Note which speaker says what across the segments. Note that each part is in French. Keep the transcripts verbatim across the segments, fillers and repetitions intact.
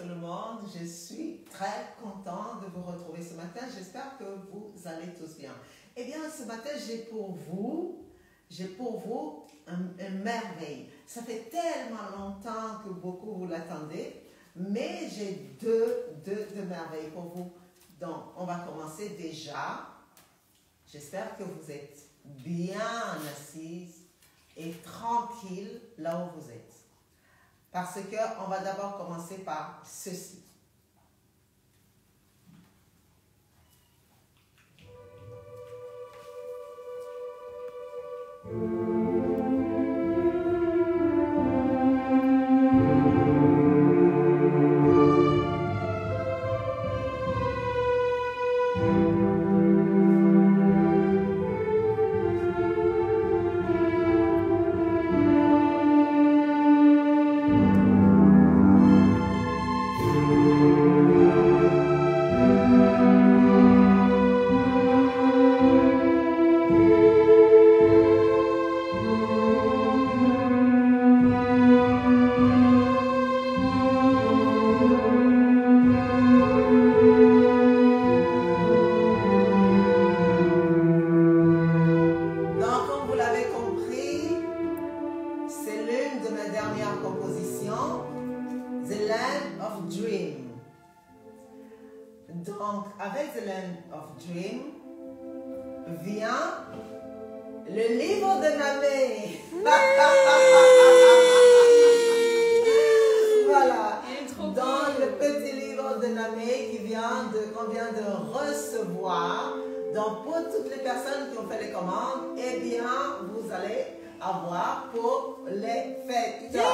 Speaker 1: le monde. Je suis très contente de vous retrouver ce matin. J'espère que vous allez tous bien. Eh bien, ce matin, j'ai pour vous, j'ai pour vous un, un merveille. Ça fait tellement longtemps que beaucoup vous l'attendez, mais j'ai deux, deux, deux merveilles pour vous. Donc, on va commencer déjà. J'espère que vous êtes bien assises et tranquille là où vous êtes. Parce qu'on va d'abord commencer par ceci. Donc, avec The Land of Dream vient le livre de Namé. Voilà. Dans le petit livre de Namé qui vient de, qu'on vient de recevoir. Donc, pour toutes les personnes qui ont fait les commandes, eh bien, vous allez avoir pour les fêtes.
Speaker 2: Yes.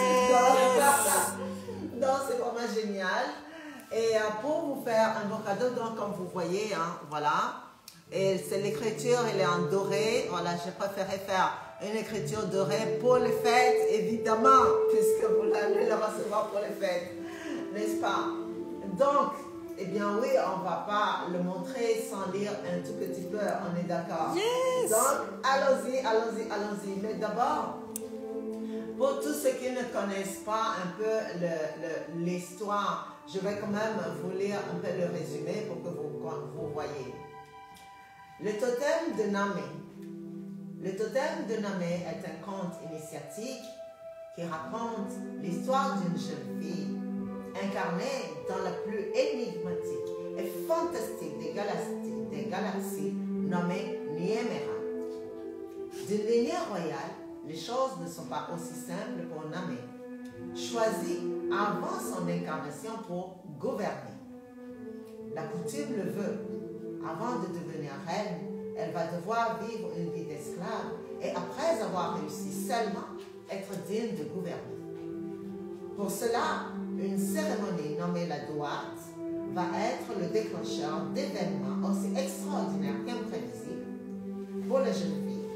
Speaker 1: Donc, donc c'est vraiment génial. Et pour vous faire un beau cadeau, donc comme vous voyez, hein, voilà, et c'est l'écriture, elle est en doré, voilà, j'ai préféré faire une écriture dorée pour les fêtes, évidemment, puisque vous allez le recevoir pour les fêtes, n'est-ce pas? Donc, eh bien oui, on ne va pas le montrer sans lire un tout petit peu, on est d'accord?
Speaker 2: Yes!
Speaker 1: Donc, allons-y, allons-y, allons-y, mais d'abord, pour tous ceux qui ne connaissent pas un peu l'histoire, je vais quand même vous lire un peu le résumé pour que vous, vous voyez. Le totem de Namé. Le totem de Namé est un conte initiatique qui raconte l'histoire d'une jeune fille incarnée dans la plus énigmatique et fantastique des galaxies, des galaxies nommée Niemera. D'une lignée royale, les choses ne sont pas aussi simples pour Namé, choisie avant son incarnation pour gouverner. La coutume le veut. Avant de devenir reine, elle va devoir vivre une vie d'esclave et après avoir réussi seulement, être digne de gouverner. Pour cela, une cérémonie nommée la Douate va être le déclencheur d'événements aussi extraordinaires qu'imprévisibles pour la jeune fille.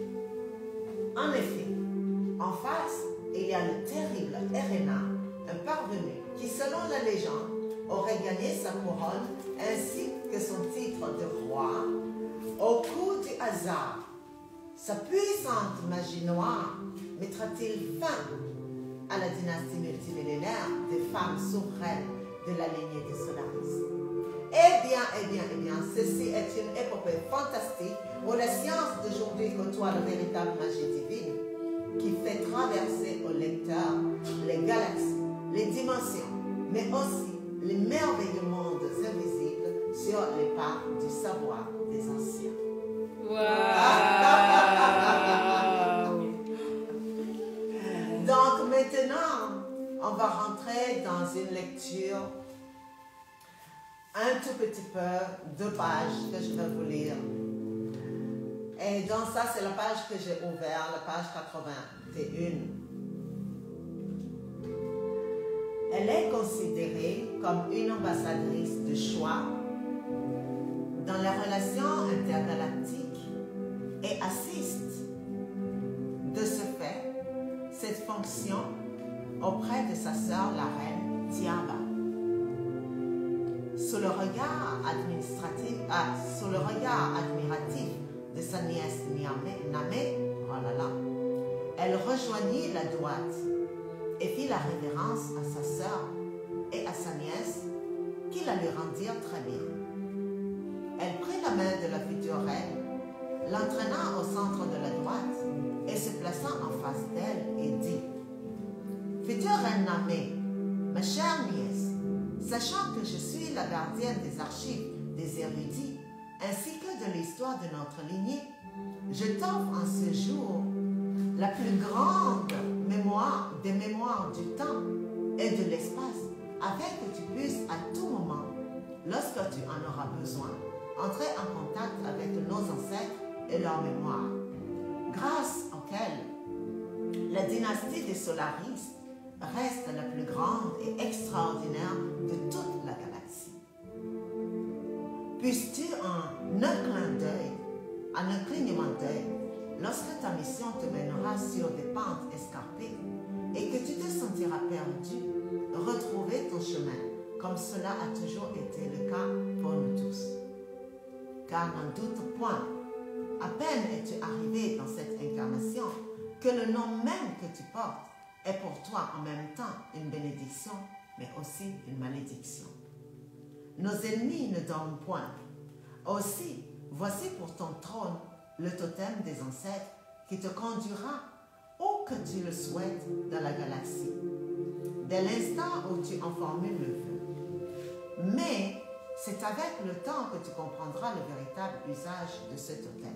Speaker 1: En effet, en face, il y a le terrible Erena, un parvenu qui, selon la légende, aurait gagné sa couronne ainsi que son titre de roi au coup du hasard. Sa puissante magie noire mettra-t-il fin à la dynastie multimillénaire des femmes souveraines de la lignée de Solaris? Eh bien, eh bien, eh bien, ceci est une épopée fantastique où la science d'aujourd'hui côtoie la véritable magie divine qui fait traverser au lecteur les galaxies, les dimensions, mais aussi les merveilleux mondes invisibles sur les pas du savoir des anciens.
Speaker 2: Wow.
Speaker 1: Donc maintenant, on va rentrer dans une lecture un tout petit peu, deux pages que je vais vous lire. Et donc ça, c'est la page que j'ai ouverte, la page quatre-vingt-un. Elle est considérée comme une ambassadrice de choix dans les relations intergalactiques et assiste de ce fait cette fonction auprès de sa sœur, la reine Tiaba. Sous le regard administratif, ah, sous le regard admiratif de sa nièce Namé, oh là là, elle rejoignit la Douate et fit la révérence à sa sœur et à sa nièce, qui la lui rendirent très bien. Elle prit la main de la future reine, l'entraîna au centre de la droite et se plaça en face d'elle et dit, « Future reine Namé, ma chère nièce, sachant que je suis la gardienne des archives des érudits, ainsi que de l'histoire de notre lignée, je t'offre en ce jour la plus grande mémoire des mémoires du temps et de l'espace, afin que tu puisses à tout moment, lorsque tu en auras besoin, entrer en contact avec nos ancêtres et leur mémoire, grâce auquel la dynastie des Solaris reste la plus grande et extraordinaire de toute la galaxie. Puisses-tu en un clin d'œil, en un clignement d'œil, lorsque ta mission te mènera sur des pentes escarpées et que tu te sentiras perdu, retrouver ton chemin, comme cela a toujours été le cas pour nous tous. Car n'en doute point, à peine es-tu arrivé dans cette incarnation que le nom même que tu portes est pour toi en même temps une bénédiction, mais aussi une malédiction. Nos ennemis ne dorment point. Aussi, voici pour ton trône le totem des ancêtres qui te conduira où que tu le souhaites dans la galaxie, dès l'instant où tu en formules le vœu. Mais c'est avec le temps que tu comprendras le véritable usage de ce totem.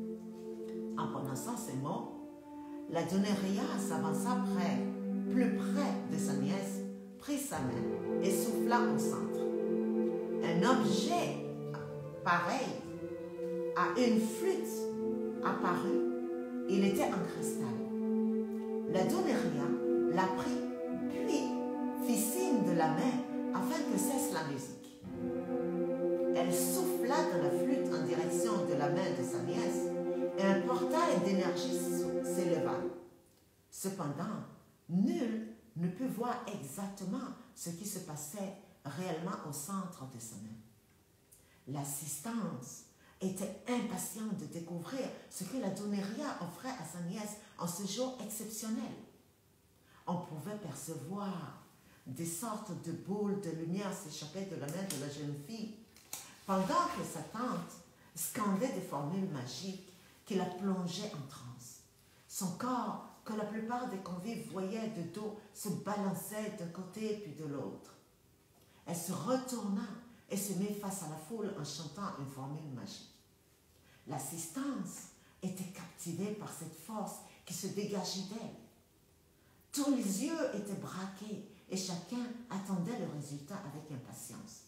Speaker 1: En prononçant ces mots, la Doneria s'avança près, plus près de sa nièce, prit sa main et souffla au centre. Un objet pareil à une flûte apparut. Il était en cristal. La Doneria la prit, puis fit signe de la main afin que cesse la musique. Elle souffla dans la flûte en direction de la main de sa nièce et un portail d'énergie s'éleva. Cependant, nul ne put voir exactement ce qui se passait réellement au centre de sa main. L'assistance était impatiente de découvrir ce que la Doneria offrait à sa nièce en ce jour exceptionnel. On pouvait percevoir des sortes de boules de lumière s'échapper de la main de la jeune fille, pendant que sa tante scandait des formules magiques qui la plongeaient en transe. Son corps, que la plupart des convives voyaient de dos, se balançait d'un côté puis de l'autre. Elle se retourna et se mit face à la foule en chantant une formule magique. L'assistance était captivée par cette force qui se dégageait d'elle. Tous les yeux étaient braqués et chacun attendait le résultat avec impatience.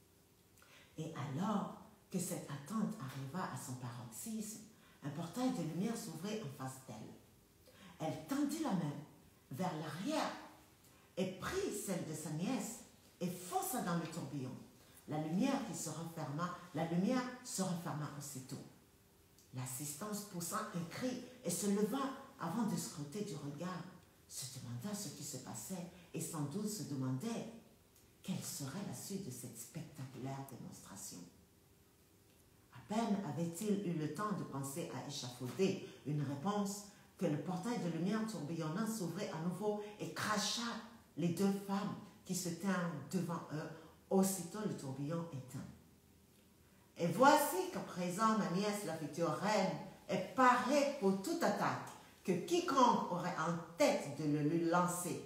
Speaker 1: Et alors que cette attente arriva à son paroxysme, un portail de lumière s'ouvrit en face d'elle. Elle tendit la main vers l'arrière et prit celle de sa nièce et fonça dans le tourbillon. La lumière qui se referma, la lumière se referma aussitôt. L'assistance poussa un cri et se leva avant de scruter du regard, se demanda ce qui se passait et sans doute se demandait quelle serait la suite de cette spectaculaire démonstration. À peine avait-il eu le temps de penser à échafauder une réponse que le portail de lumière tourbillonnant s'ouvrit à nouveau et cracha les deux femmes qui se tinrent devant eux, aussitôt le tourbillon éteint. Et voici qu'à présent ma nièce, la future reine, est parée pour toute attaque que quiconque aurait en tête de le lui lancer.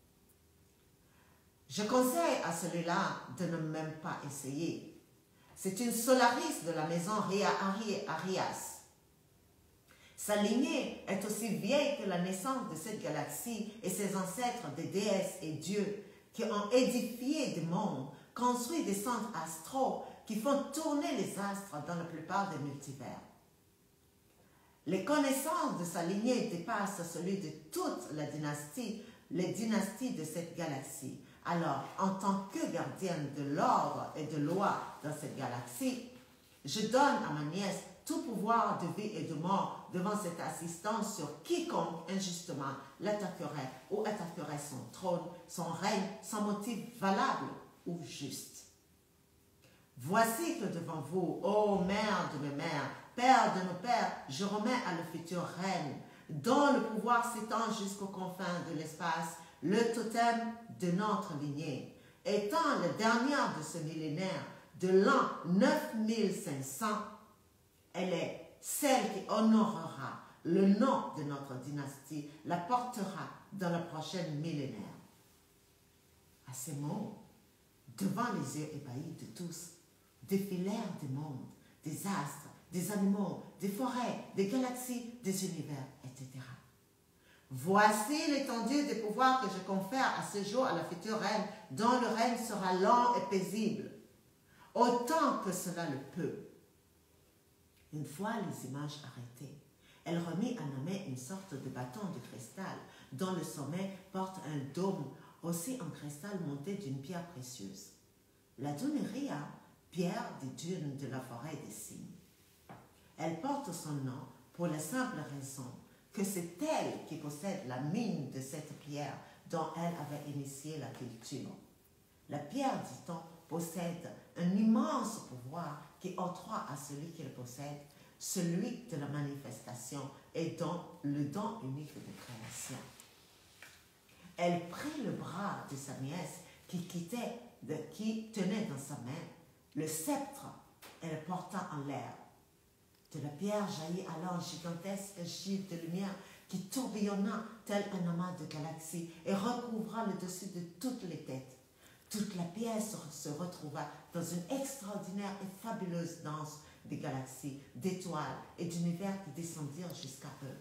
Speaker 1: Je conseille à celui-là de ne même pas essayer. C'est une Solaris de la maison Ria Arias. Sa lignée est aussi vieille que la naissance de cette galaxie et ses ancêtres des déesses et dieux qui ont édifié des mondes, construit des centres astraux qui font tourner les astres dans la plupart des multivers. Les connaissances de sa lignée dépassent celui de toute la dynastie, les dynasties de cette galaxie. Alors, en tant que gardienne de l'ordre et de loi dans cette galaxie, je donne à ma nièce tout pouvoir de vie et de mort devant cette assistance sur quiconque injustement l'attaquerait ou attaquerait son trône, son règne, sans motif valable ou juste. Voici que devant vous, ô mère de mes mères, père de nos pères, je remets à la future reine, dont le pouvoir s'étend jusqu'aux confins de l'espace, le totem de notre lignée, étant la dernière de ce millénaire, de l'an neuf mille cinq cents, elle est celle qui honorera le nom de notre dynastie, la portera dans le prochain millénaire. À ces mots, devant les yeux ébahis de tous, défilèrent des mondes, des astres, des animaux, des forêts, des galaxies, des univers, et cetera. Voici l'étendue des pouvoirs que je confère à ce jour à la future reine, dont le règne sera long et paisible, autant que cela le peut. Une fois les images arrêtées, elle remit à Namé une sorte de bâton de cristal, dont le sommet porte un dôme aussi en cristal monté d'une pierre précieuse. La Duneria, pierre des dunes de la forêt des cygnes. Elle porte son nom pour la simple raison que c'est elle qui possède la mine de cette pierre dont elle avait initié la culture. La pierre, dit-on, possède un immense pouvoir qui octroie à celui qui le possède celui de la manifestation et dont le don unique de création. Elle prit le bras de sa nièce qui, quittait de, qui tenait dans sa main le sceptre et le porta en l'air. De la pierre jaillit alors un gigantesque gîte de lumière qui tourbillonna tel un amas de galaxies et recouvra le dessus de toutes les têtes. Toute la pièce se retrouva dans une extraordinaire et fabuleuse danse des galaxies, d'étoiles et d'univers qui descendirent jusqu'à eux.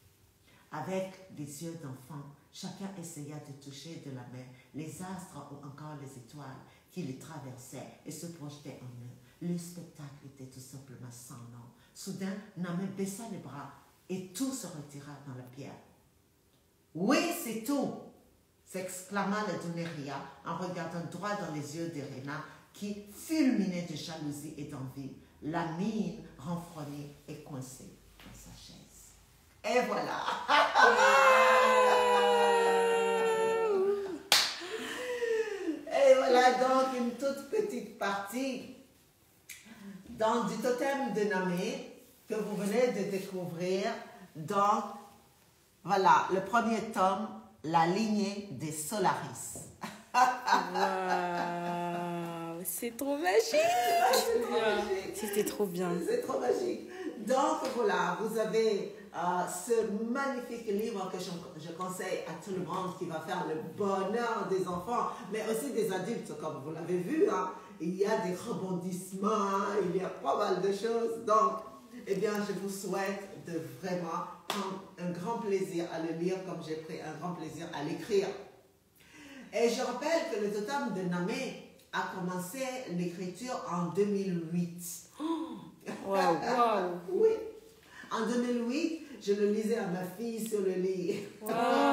Speaker 1: Avec des yeux d'enfant, chacun essaya de toucher de la main les astres ou encore les étoiles qui les traversaient et se projetaient en eux. Le spectacle était tout simplement sans nom. Soudain, Namé baissa les bras et tout se retira dans la pierre. « Oui, c'est tout !» s'exclama la Duneria en regardant droit dans les yeux d'Irena qui fulminait de jalousie et d'envie, la mine renfrognée et coincée dans sa chaise. Et voilà. Et voilà donc une toute petite partie dans du totem de Namé que vous venez de découvrir dans, voilà, le premier tome, la lignée des Solaris.
Speaker 2: Wow, c'est trop magique. C'était trop bien.
Speaker 1: C'est trop magique. Donc voilà, vous avez euh, ce magnifique livre que je, je conseille à tout le monde qui va faire le bonheur des enfants, mais aussi des adultes, comme vous l'avez vu. Hein, il y a des rebondissements, il y a pas mal de choses. Donc, eh bien, je vous souhaite de vraiment prendre un grand plaisir à le lire comme j'ai pris un grand plaisir à l'écrire. Et je rappelle que le totem de Namé a commencé l'écriture en deux mille huit.
Speaker 2: Wow, wow.
Speaker 1: Oui. En deux mille huit, je le lisais à ma fille sur le lit.
Speaker 2: Wow.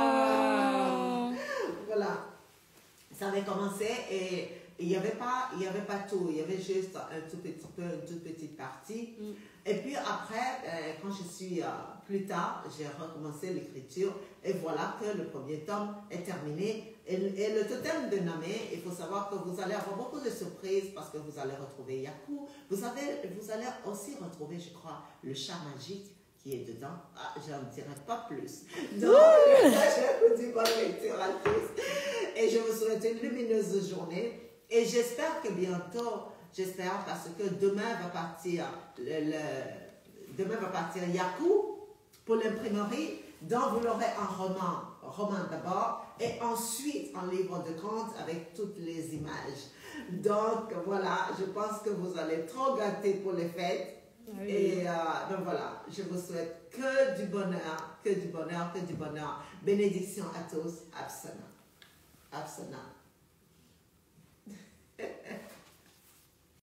Speaker 1: Voilà. Ça avait commencé et il n'y avait pas, il y avait pas tout. Il y avait juste un tout petit peu, une toute petite partie. Mm. Et puis après, euh, quand je suis euh, plus tard, j'ai recommencé l'écriture et voilà que le premier tome est terminé. Et, et le totem de Namé, il faut savoir que vous allez avoir beaucoup de surprises parce que vous allez retrouver Yaku. Vous, avez, vous allez aussi retrouver, je crois, le chat magique qui est dedans. Ah, je n'en dirai pas plus. Donc, je vous dis bonne lecture à tous. Et je vous souhaite une lumineuse journée. Et j'espère que bientôt, j'espère parce que demain va partir, le, le, demain va partir Yaku pour l'imprimerie. Donc, vous l'aurez en roman, roman d'abord, et ensuite en livre de contes avec toutes les images. Donc, voilà, je pense que vous allez être trop gâtés pour les fêtes. Oui. Et euh, ben voilà, je vous souhaite que du bonheur, que du bonheur, que du bonheur. Bénédiction à tous. Absana. Absana.